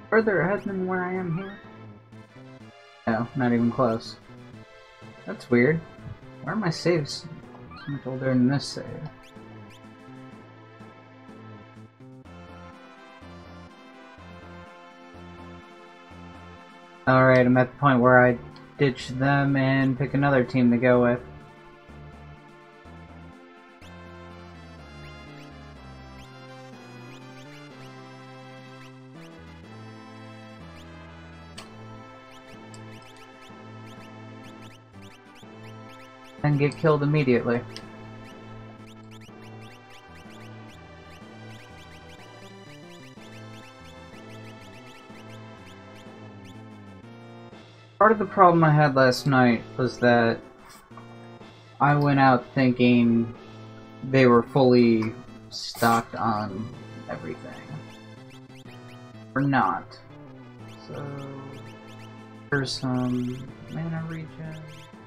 further ahead than where I am here? No, not even close. That's weird. Why are my saves so much older than this save? Alright, I'm at the point where I ditch them and pick another team to go with. And get killed immediately. Part of the problem I had last night was that I went out thinking they were fully stocked on everything. Or not. So, there's some mana regen.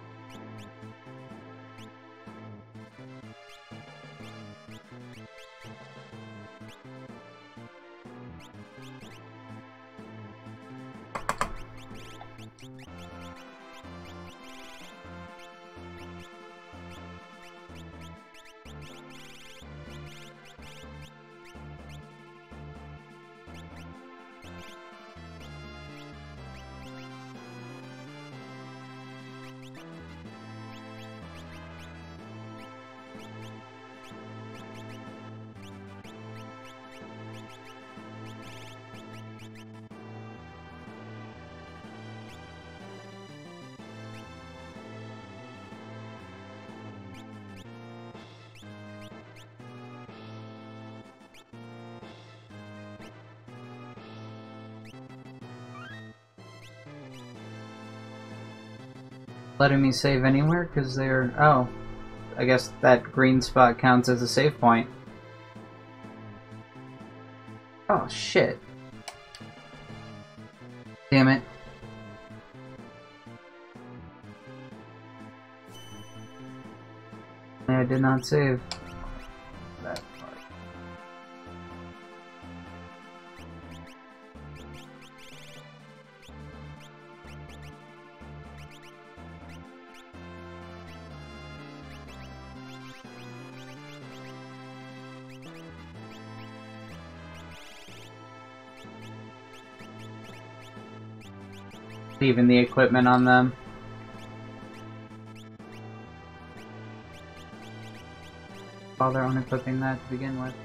Letting me save anywhere because they're... oh, I guess that green spot counts as a save point. Oh shit. Damn it. I did not save that part. Leaving the equipment on them. Bother unequipping that to begin with.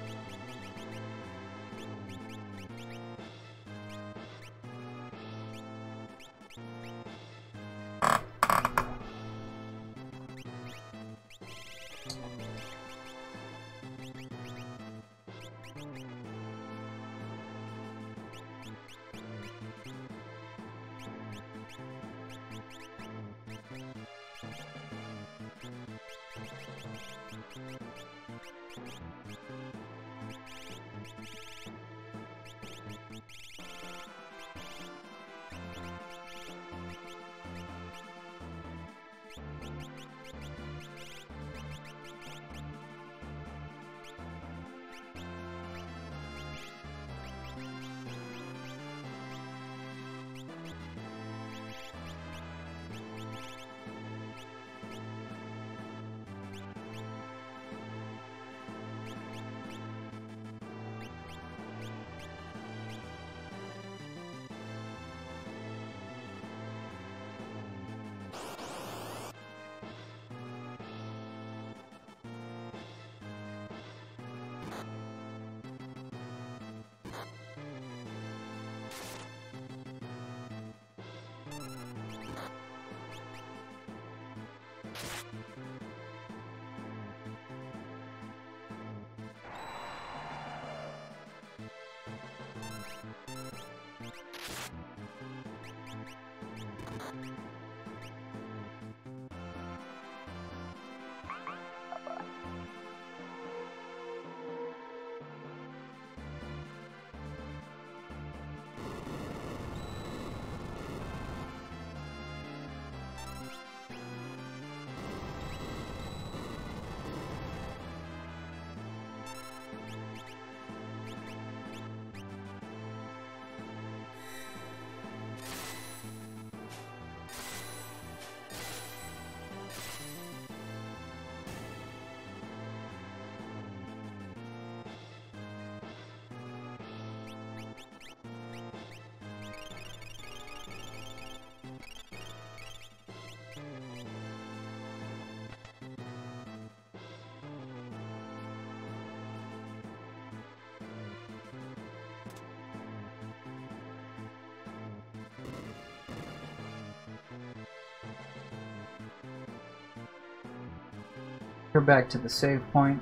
her back to the save point.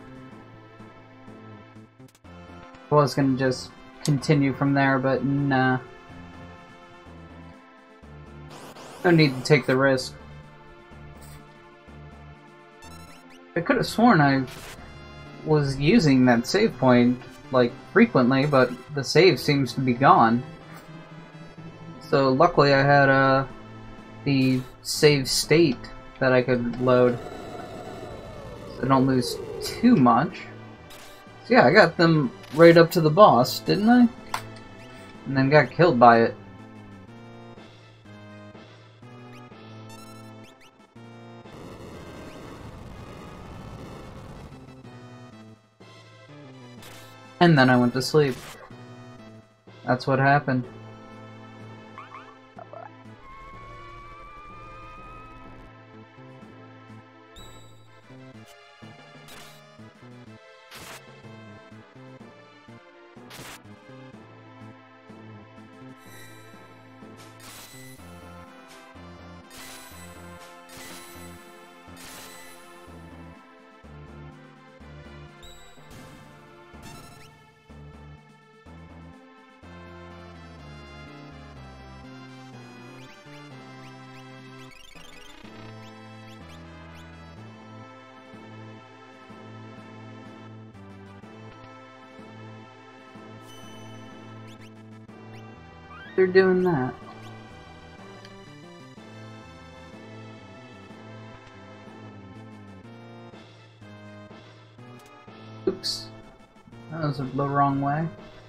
I was gonna just continue from there, but nah. No need to take the risk. I could have sworn I was using that save point, like, frequently, but the save seems to be gone. So luckily I had the save state that I could load, so I don't lose too much. So yeah, I got them right up to the boss, didn't I? And then got killed by it. And then I went to sleep. That's what happened. They're doing that. Oops. That was the wrong way.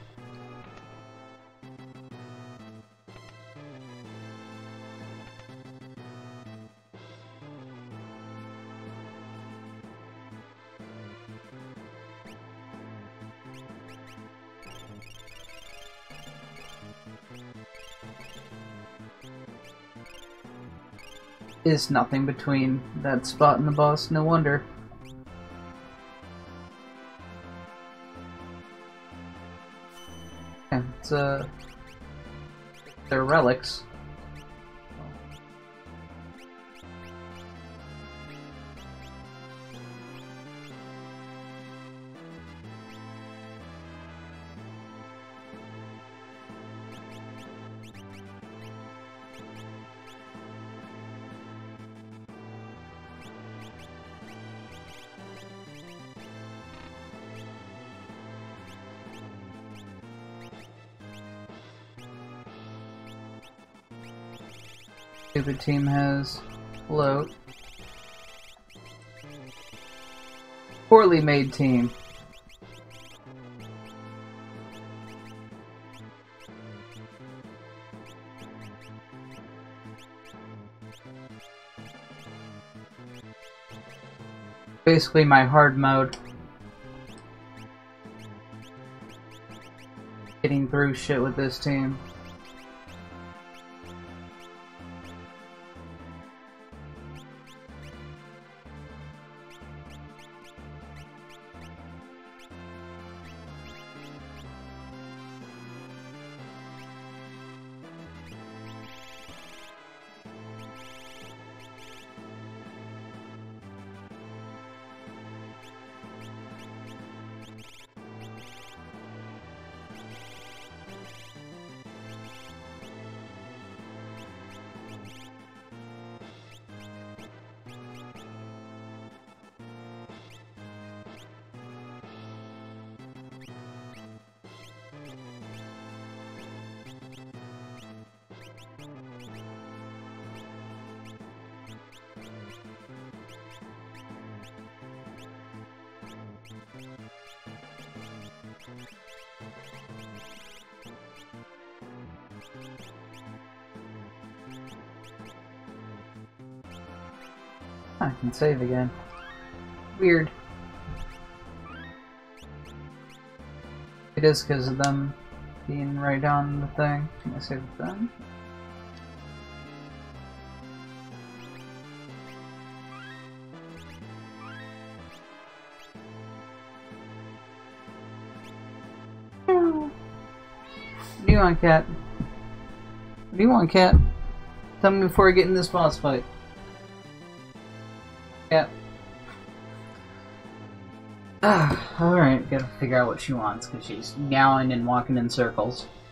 Is nothing between that spot and the boss, no wonder. Yeah, it's they're relics. Stupid team has float. Poorly made team. Basically my hard mode. Getting through shit with this team. I can save again. Weird. It is because of them being right on the thing. Can I save them? What do you want, cat? What do you want, cat? Tell me before I get in this boss fight. Cat. Alright, gotta figure out what she wants, because she's meowing and walking in circles.